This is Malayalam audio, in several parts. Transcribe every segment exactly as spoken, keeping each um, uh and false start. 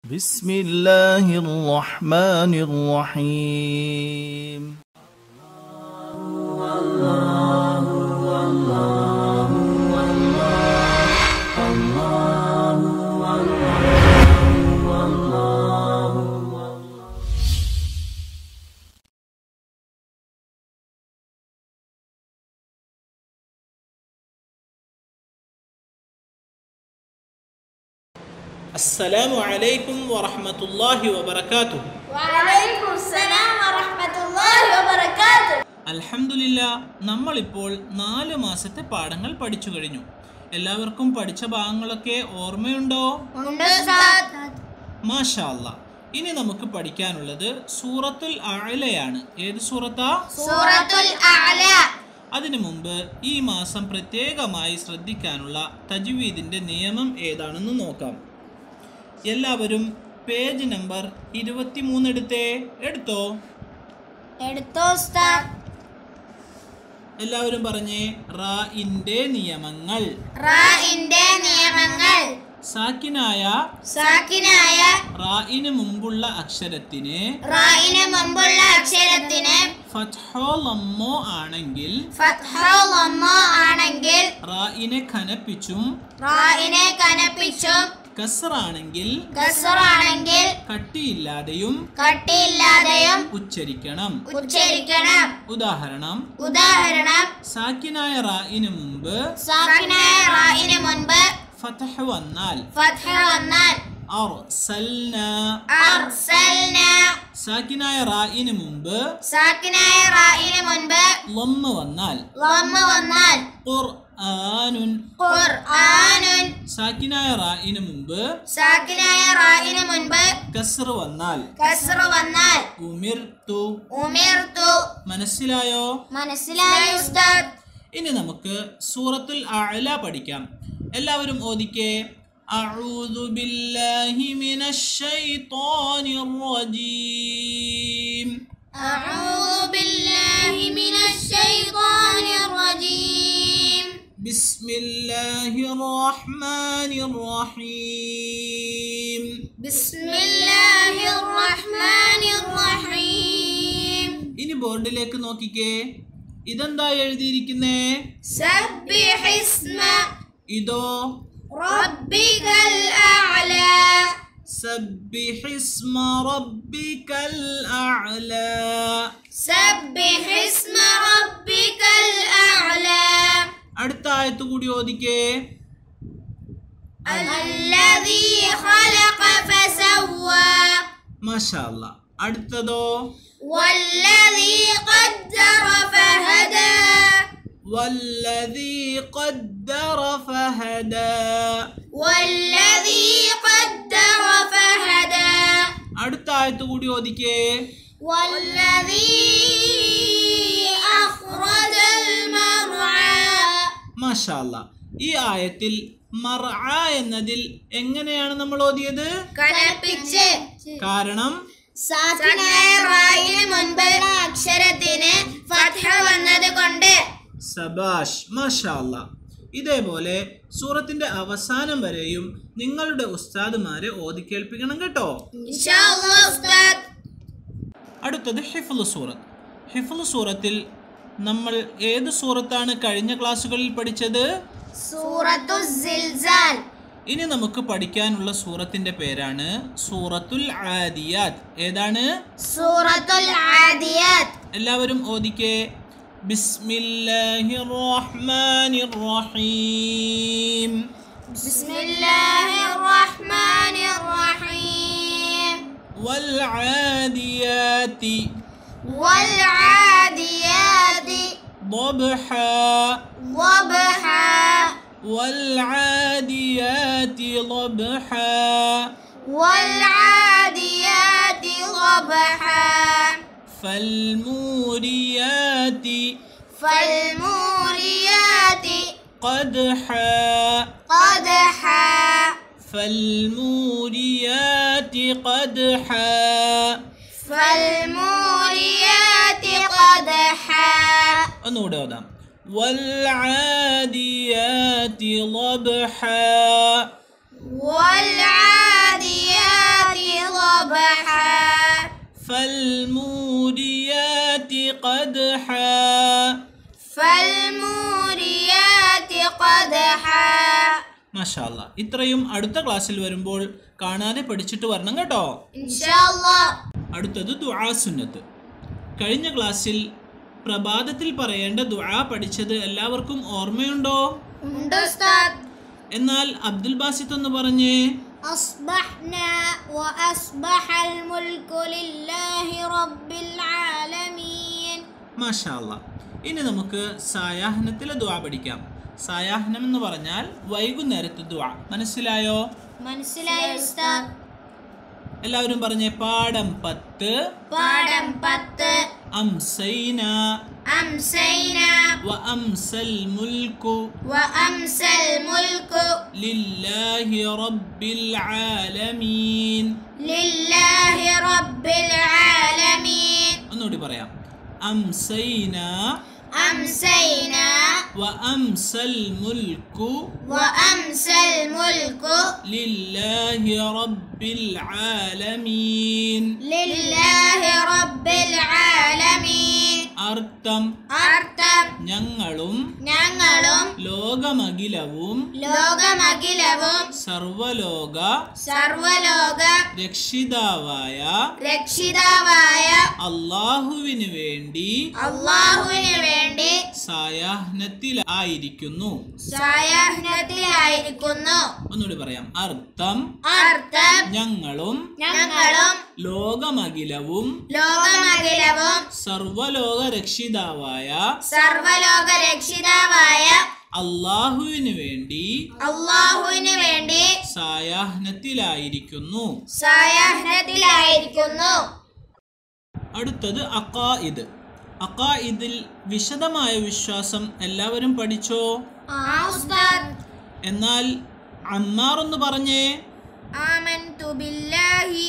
بسم الله الرحمن الرحيم. അസ്സലാമു അലൈക്കും വറഹ്മത്തുള്ളാഹി വബറകാതുഹു. വഅലൈക്കും അസ്സലാം വറഹ്മത്തുള്ളാഹി വബറകാതുഹു. അൽഹംദുലില്ലാഹ്, നമ്മളിപ്പോൾ നാല് മാസത്തെ പാഠങ്ങൾ പഠിച്ചു കഴിഞ്ഞു. എല്ലാവർക്കും പഠിച്ച ഭാഗങ്ങളൊക്കെ ഓർമ്മയുണ്ടോ? ഉണ്ട് ഉസ്താദ്. മാഷാ അല്ലാഹ്. ഇനി നമുക്ക് പഠിക്കാനുള്ളത് സൂറത്തുൽ അഅലയാണ്. ഏത് സൂറത്താ? സൂറത്തുൽ അഅല. അതിനു മുമ്പ് ഈ മാസം പ്രത്യേകമായി ശ്രദ്ധിക്കാനുള്ള തജ്വീദിന്റെ നിയമം ഏതാണെന്ന് നോക്കാം. എല്ലാവരും പേജ് നമ്പർ ഇരുപത്തിമൂന്ന് എടുത്തേ. എടുത്തോ? എടുത്തോ ഉസ്താദ്. എല്ലാവരും പറഞ്ഞേ, റാഇന്റെ നിയമങ്ങൾ. റാഇന്റെ നിയമങ്ങൾ. സാക്കിനായ സാക്കിനായ റാഇന് മുമ്പുള്ള അക്ഷരത്തിന് റാഇന് മുമ്പുള്ള അക്ഷരത്തിന് ഫത്ഹോ ലമ്മോ ആണെങ്കിൽ ഫത്ഹോ ലമ്മോ ആണെങ്കിൽ റാഇനെ ഖനപ്പിച്ചും റാഇനെ കനപ്പിച്ചും കസ്റാണെങ്കിൽ കസ്റാണെങ്കിൽ കട്ടിയില്ലാതെയും കട്ടിയില്ലാതെയും ഉച്ചരിക്കണം. ഉച്ചരിക്കണം. ഉദാഹരണം: ഉദാഹരണം: സാക്കിനായ റാഇന് മുമ്പ് സാക്കിനായ റാഇന് മുൻപ് ഫത്ഹ് വന്നാൽ ഫത്ഹ വന്നാൽ അർസൽനാ. അർസൽനാ. സാക്കിനായ റാഇന് മുമ്പ് സാക്കിനായ റാഇന് മുൻപ് ലമ്മ വന്നാൽ ലമ്മ വന്നാൽ ഖുർആനുൻ. ഖുർആനുൻ. സാക്കിനായ റാഇന് മുമ്പ് സാക്കിനായ റാഇന് മുൻപ് കസ്ർ വന്നാൽ കസ്റ വന്നാൽ ഉമിർതു. ഉമിർതു. മനസ്സിലായോ? മനസ്സിലായി ഉസ്താദ്. ഇനി നമുക്ക് സൂറത്തുൽ അഅല പഠിക്കാം. എല്ലാവരും ഓദിക്കേ. അഊദു ബില്ലാഹി മിനശ് ശൈത്വാനിർ റജീം. അഊദു ബില്ലാഹി മിനശ് ശൈത്വാനിർ റജീം. ബിസ്മില്ലാഹിർ റഹ്മാനിർ റഹീം. ബിസ്മില്ലാഹിർ റഹ്മാനിർ റഹീം. ഇനി ബോർഡിലേക്ക് നോക്കിക്കേ. ഇതെന്താ എഴുതിയിരിക്കുന്നേ? സബ്ബിഹിസ്മ ഇതോ? റബ്ബികൽ അഅല. സബ്ബിഹിസ്മ റബ്ബികൽ അഅല. സബ്ബിഹിസ്മ റബ്ബികൽ അഅല. അടുത്ത ആയത്ത് കൂടി ഓദിക്കേ. അല്ലദീ ഖലഖ ഫസവ്വ. മാഷാ അല്ലാഹ്. അടുത്തതോ? വല്ലദീ ഖദ്ദറ ഫഹദ. വല്ലദീ ഖദ്ദറ ഫഹദ. വല്ലദീ ഖദ്ദറ ഫഹദ. അടുത്ത ആയത്ത് കൂടി ഓദിക്കേ. വല്ലദീ അഖ്റജൽ മർആ. മാഷാ അല്ലാഹ്. ഈ ആയത്തിൽ മർആ എന്നതിൽ എങ്ങനെയാണ് നമ്മൾ ഓതിയത്? കനപ്പിച്ച്. കാരണം സാക്കിനായ റായിന് മുൻപുള്ള അക്ഷരത്തിന് ഫത്ഹ വന്നത് കൊണ്ട്. സബാഷ്, മാഷാ അല്ലാഹ്. ഇതേപോലെ സൂറത്തിന്റെ അവസാനം വരെയും നിങ്ങളുടെ ഉസ്താദുമാരെ ഓതി കേൾപ്പിക്കണം കേട്ടോ. ഇൻഷാ അല്ലാഹ് ഉസ്താദ്. അടുത്തത് ഹിഫ്ള് സൂറത്ത്. ഹിഫ്ള് സൂറത്തിൽ നമ്മൾ ഏത് സൂറത്താണ് കഴിഞ്ഞ ക്ലാസ്സുകളിൽ പഠിച്ചത്? സൂറത്തു സിൽസാൽ. ഇനി നമുക്ക് പഠിക്കാനുള്ള സൂറത്തിന്റെ പേരാണ് സൂറത്തുൽ ആദിയാത്ത്. ഏതാണ്? സൂറത്തുൽ ആദിയാത്ത്. എല്ലാവരും ഓദിക്കേ. ബിസ്മില്ലാഹിർ റഹ്മാനിർ റഹീം. ബിസ്മില്ലാഹിർ റഹ്മാനിർ റഹീം. വൽ ആദിയാതി വൽ ആദിയാതി ضبحا ضبحا. والعاديات ضبحا والعاديات ضبحا. فالموريات فالموريات قدحا قدحا. فالموريات قدحا فالموريات قدحا. ഒന്നുകൂടെ ഓതാം. والعاديات ضبحا والعاديات ഫൽമൂരിയാതി ഖദ്ഹാ ഫൽമൂരിയാതി ഖദ്ഹാ. മാഷാ അല്ലാഹ്. ഇത്രയും അടുത്ത ക്ലാസ്സിൽ വരുമ്പോൾ കാണാതെ പഠിച്ചിട്ട് വരണം കേട്ടോ. ഇൻഷാ അല്ലാഹ്. അടുത്തത് ദുആ സുന്നത്ത്. കഴിഞ്ഞ ക്ലാസ്സിൽ പ്രഭാതത്തിൽ പറയേണ്ട ദുആ പഠിച്ചത് എല്ലാവർക്കും ഓർമ്മയുണ്ടോ? ഉണ്ട് ഉസ്താദ്. എന്നാൽ അബ്ദുൽ ബാസിത്ത് ഒന്ന് പറഞ്ഞേ. അസ്ബഹ്നാ വഅസ്ബഹൽ മുൽക്കു ലില്ലാഹി റബ്ബിൽ ആലമീൻ. മാഷാ അല്ലാഹ്. ഇനി നമുക്ക് സായാഹ്നത്തിലെ ദുആ പഠിക്കാം. സായാഹ്നം എന്ന് പറഞ്ഞാൽ വൈകുന്നേരത്തെ ദുആ. മനസ്സിലായോ? മനസ്സിലായി ഉസ്താദ്. എല്ലാവരും പറഞ്ഞേ. പാഠം പത്ത്. പാഠം പത്ത്. അംസൈന അംസൈന വഅംസൽ മുൽക്കു വഅംസൽ മുൽക്കു ലില്ലാഹി റബ്ബിൽ ആലമീൻ. ലില്ലാഹി റബ്ബിൽ ആലമീൻ. ഒന്നുകൂടി പറയാം. അംസൈന അംസൈന വഅംസൽ മുൽക്കു വഅംസൽ മുൽക്കു ലില്ലാഹി റബ്ബിൽ ആലമീൻ. ലില്ലാഹി റബ്ബിൽ ആലമീൻ. അർത്ഥം അർത്ഥം ഞങ്ങളും ഞങ്ങളും ലോകമഖിലവും ലോകമഖിലവും സർവലോക സർവലോക രക്ഷിതാവായ രക്ഷിതാവായ അല്ലാഹുവിന് വേണ്ടി അല്ലാഹുവിന് വേണ്ടി സായാഹ്നത്തിലായിരിക്കുന്നു. സായാഹ്നത്തിലായിരിക്കുന്നു. ഒന്നുകൂടി പറയാം. അർത്ഥം അർത്ഥം ഞങ്ങളും ഞങ്ങളും ലോകമഖിലവും ലോകമഖിലവും സർവലോക രക്ഷിതാവായ സർവലോക രക്ഷിതാവായ അല്ലാഹുവിന് വേണ്ടി അല്ലാഹുവിന് വേണ്ടി സായാഹ്നത്തിലായിരിക്കുന്നു. സായാഹ്നത്തിലായിരിക്കുന്നു. അടുത്തത് അഖായിദ്. അഖായിദിൽ വിശദമായ വിശ്വാസം എല്ലാവരും പഠിച്ചോ? ആ ഉസ്താദ്. എന്നാൽ അമ്മാർ ഒന്ന് പറഞ്ഞേ. ആമൻതു ബില്ലാഹി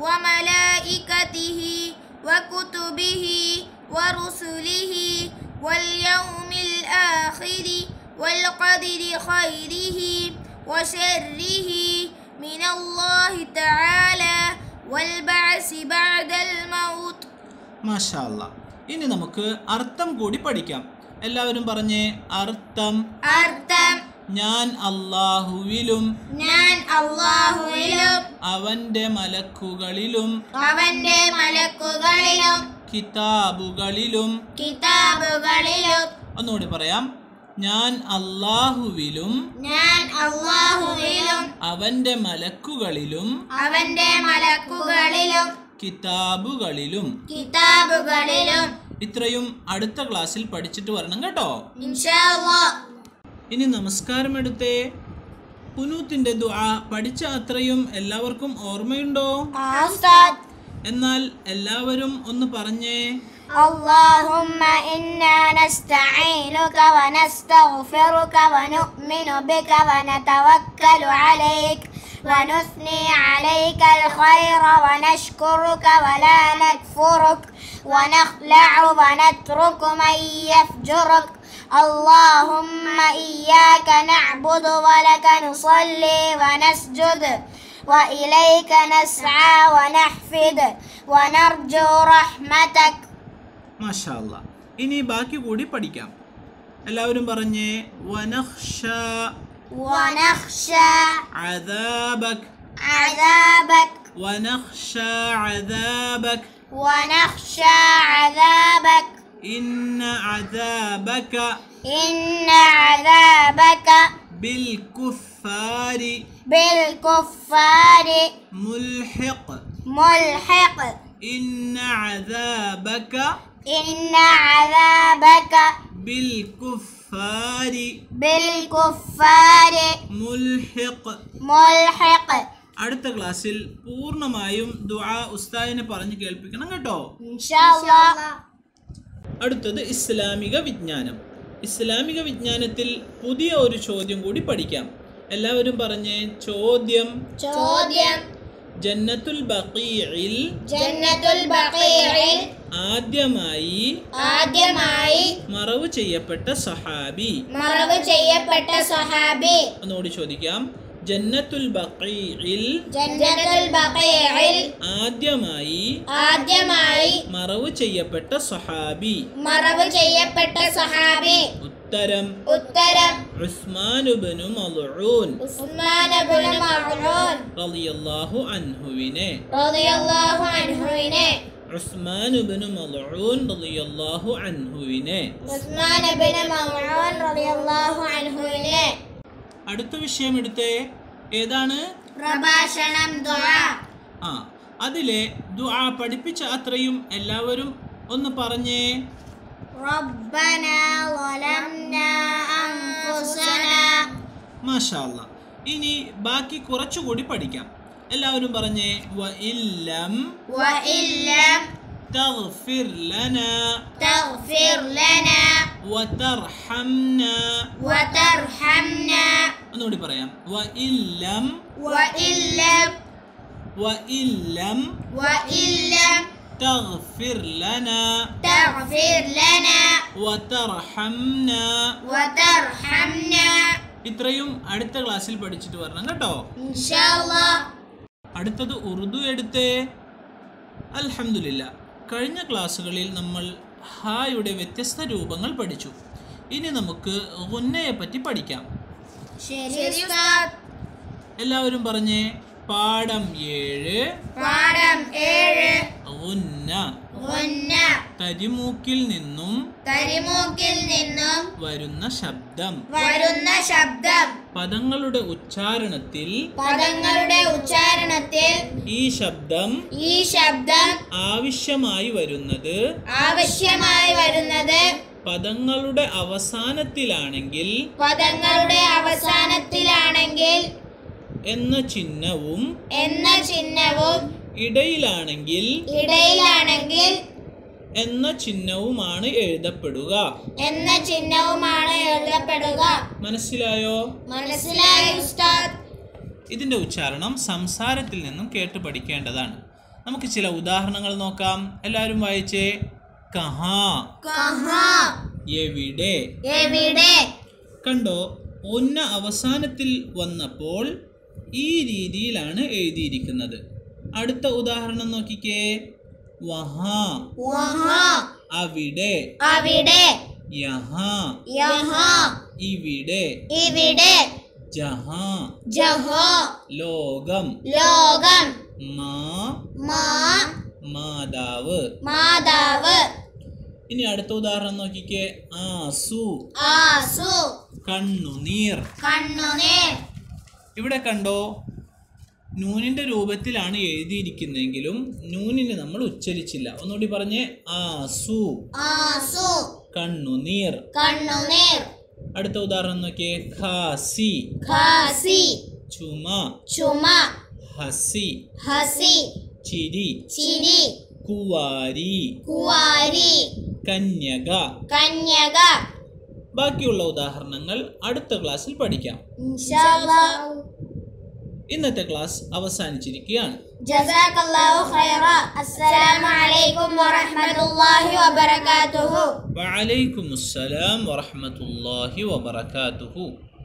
വമലായികതിഹി വകുതുബിഹി വറുസുലിഹി വൽയൗമിൽ ആഖിരി വൽഖദരി ഖൈരിഹി വശർരിഹി മിനല്ലാഹി തആല വൽബഅസി ബഅദൽ മൗത്ത്. മാഷാ അല്ലാഹ്. ഇനി നമുക്ക് അർത്ഥം കൂടി പഠിക്കാം. എല്ലാവരും പറഞ്ഞേ. അർത്ഥം അർത്ഥം ഞാൻ അല്ലാഹുവിലും ഞാൻ അല്ലാഹുവിലും അവന്റെ മലക്കുകളിലും അവന്റെ മലക്കുകളിലും കിതാബുകളിലും കിതാബുകളിലും. ഒന്നുകൂടി പറയാം. ഞാൻ അല്ലാഹുവിലും ഞാൻ അല്ലാഹുവിലും അവന്റെ മലക്കുകളിലും അവന്റെ മലക്കുകളിലും കിതാബുകളിലും കിതാബുകളിലും. ഇത്രയും അടുത്ത ക്ലാസ്സിൽ പഠിച്ചിട്ട് വരണം കേട്ടോ. ഇൻഷാ അല്ലാഹ്. ഇനി നമസ്കാരം എടുത്തേ. കുനൂത്തിന്റെ ദുആ പഠിച്ച അത്രയും എല്ലാവർക്കും ഓർമ്മയുണ്ടോ? ഉസ്താദ്. എന്നാൽ എല്ലാവരും ഒന്ന് പറഞ്ഞേ. اللهم إنا نستعينك ونستغفرك ونؤمن بك ونتوكل عليك ونثني عليك الخير ونشكرك ولا نكفرك ونخلع ونترك من يفجرك. اللهم إياك نعبد ولك نصلي ونسجد وإليك نسعى ونحفد ونرجو رحمتك. മാഷാ അല്ലാഹ്. ഇനി ബാക്കി കൂടി പഠിക്കാം. എല്ലാവരും പറഞ്ഞേ. വനഖ്ഷ ونخشى عذابك عذابك ونخشى عذابك ونخشى عذابك إن عذابك إن عذابك بالكفار بالكفار ملحق ملحق. إن عذابك إن عذابك بالكفار بالكفار ملحق. ملحق. അടുത്ത ക്ലാസ്സിൽ പൂർണ്ണമായും ദുആ ഉസ്താദിനെ പറഞ്ഞു കേൾപ്പിക്കണം കേട്ടോ. إن شاء الله. അടുത്തത് ഇസ്ലാമിക വിജ്ഞാനം. ഇസ്ലാമിക വിജ്ഞാനത്തിൽ പുതിയ ഒരു ചോദ്യം കൂടി പഠിക്കാം. എല്ലാവരും പറഞ്ഞേ. ചോദ്യം. ചോദ്യം. ജന്നത്തുൽ ബഖീഇൽ ജന്നത്തുൽ ബഖീഇൽ ആദ്യമായി ആദ്യമായി മറവ് ചെയ്യപ്പെട്ട സഹാബി. മറവ് ചെയ്യപ്പെട്ട സഹാബി. ഒന്നുകൂടി ചോദിക്കാം. ജന്നത്തുൽ ബഖീഇൽ ജന്നത്തുൽ ബഖീഇൽ ആദ്യമായി ആദ്യമായി മറവ് ചെയ്യപ്പെട്ട സ്വഹാബി. മറവ് ചെയ്യപ്പെട്ട സ്വഹാബി. ഉത്തരം ഉത്തരം ഉസ്മാൻ ഇബ്നു മൽഊൻ ഉസ്മാൻ ഇബ്നു മൽഊൻ റളിയല്ലാഹു അൻഹുവിനെ റളിയല്ലാഹു അൻഹുവിനെ ഉസ്മാൻ ഇബ്നു മൽഊൻ റളിയല്ലാഹു അൻഹുവിനെ ഉസ്മാൻ ഇബ്നു മൽഊൻ റളിയല്ലാഹു അൻഹുവിനെ. അടുത്ത വിഷയം എടുത്തേ. ഏതാണ്? പ്രഭാഷണം ദുആ. ആ അതിലെ ദുആ പഠിപ്പിച്ച അത്രയും എല്ലാവരും ഒന്ന് പറഞ്ഞേ. റബ്ബനാ വലംനാ അൻഫുസനാ. മാഷാ അല്ലാഹ്. ഇനി ബാക്കി കുറച്ചുകൂടി പഠിക്കാം. എല്ലാവരും പറഞ്ഞേ. വ ഇല്ലം വഇല്ലം തഗ്ഫിർ ലനാ തഗ്ഫിർ ലനാ വതർഹംനാ. വതർഹംനാ. ഒന്നുകൂടി പറയാം. വ ഇല്ലം വഇല്ലം വ ഇല്ലം വഇല്ലം തഗ്ഫിർ ലനാ തഗ്ഫിർ ലനാ വതർഹംനാ. വതർഹംനാ. ഇത്രയും അടുത്ത ക്ലാസ്സിൽ പഠിച്ചിട്ട് വരണം കേട്ടോ. ഇൻഷാ അല്ലാഹ്. അടുത്തത് ഉറുദു എടുത്തേ. അൽഹംദുലില്ലാ. കഴിഞ്ഞ ക്ലാസ്സുകളിൽ നമ്മൾ ഹായുടെ വ്യത്യസ്ത രൂപങ്ങൾ പഠിച്ചു. ഇനി നമുക്ക് ഗുന്നയെ പറ്റി പഠിക്കാം. ശരി ഉസ്താദ്. എല്ലാവരും പറഞ്ഞേ. പാഠം ഏഴ്. പാഠം ഏഴ്. ഗുന്ന. ഗുന്ന. തരിമൂക്കിൽ നിന്നും തരിമൂക്കിൽ നിന്നും വരുന്ന ശബ്ദം. വരുന്ന ശബ്ദം. പദങ്ങളുടെ ഉച്ചാരണത്തിൽ പദങ്ങളുടെ ഉച്ചാരണത്തിൽ ഈ ശബ്ദം ഈ ശബ്ദം ആവശ്യമായി വരുന്നത് ആവശ്യമായി വരുന്നത് പദങ്ങളുടെ അവസാനത്തിലാണെങ്കിൽ പദങ്ങളുടെ അവസാനത്തിലാണെങ്കിൽ എന്ന ചിഹ്നവും എന്ന ചിഹ്നവും ഇടയിലാണെങ്കിൽ ഇടയിലാണെങ്കിൽ എന്ന ചിഹ്നവുമാണ് എഴുതപ്പെടുക. എന്ന ചിഹ്നവുമാണ് എഴുതപ്പെടുക. മനസ്സിലായോ? മനസ്സിലായി ഉസ്താദ്. ഇതിന്റെ ഉച്ചാരണം സംസാരത്തിൽ നിന്നും കേട്ട് പഠിക്കേണ്ടതാണ്. നമുക്ക് ചില ഉദാഹരണങ്ങൾ നോക്കാം. എല്ലാവരും വായിച്ചേ. കഹാ. കഹാ. എവിടെ. എവിടെ. കണ്ടോ, ഒന്ന അവസാനത്തിൽ വന്നപ്പോൾ ഈ രീതിയിലാണ് എഴുതിയിരിക്കുന്നത്. അടുത്ത ഉദാഹരണം നോക്കിക്കേ. വഹാ. വഹാ. അവിടെ. അവിടെ. യഹാ. യഹാ. ഇവിടെ. ഇവിടെ. ജഹാ. ജഹാ. ലോകം. ലോകം. മാ. മാ. മാതാവ്. മാതാവ്. ഇനി അടുത്ത ഉദാഹരണം നോക്കിക്കേ. ആസു. ആസു. കണ്ണുനീർ. കണ്ണുനീർ. ഇവിടെ കണ്ടോ, നൂനിന്റെ രൂപത്തിലാണ് എഴുതിയിരിക്കുന്നെങ്കിലും നൂനിനെ നമ്മൾ ഉച്ചരിച്ചില്ല. ഒന്നുകൂടി പറഞ്ഞേ. ആസു. ആസു. കണ്ണുനീർ. കണ്ണുനീർ. അടുത്ത ഉദാഹരണം നോക്കിയേ. ഖാസി. ഖാസി. ചുമ. ചുമ. ഹസി. ഹസി. ചിരി. ചിരി. കുവാരി. കുവാരി. കന്യക. കന്യക. ബാക്കിയുള്ള ഉദാഹരണങ്ങൾ അടുത്ത ക്ലാസ്സിൽ പഠിക്കാം. ഇൻഷാ അല്ലാഹ്. ഇന്നത്തെ ക്ലാസ് അവസാനിച്ചിരിക്കുകയാണ്. ജസാകല്ലാഹു ഖൈറ. അസ്സലാമു അലൈക്കും വറഹ്മത്തുള്ളാഹി വബറകാതുഹു. വഅലൈക്കുമുസ്സലാം വറഹ്മത്തുള്ളാഹി വബറകാതുഹു.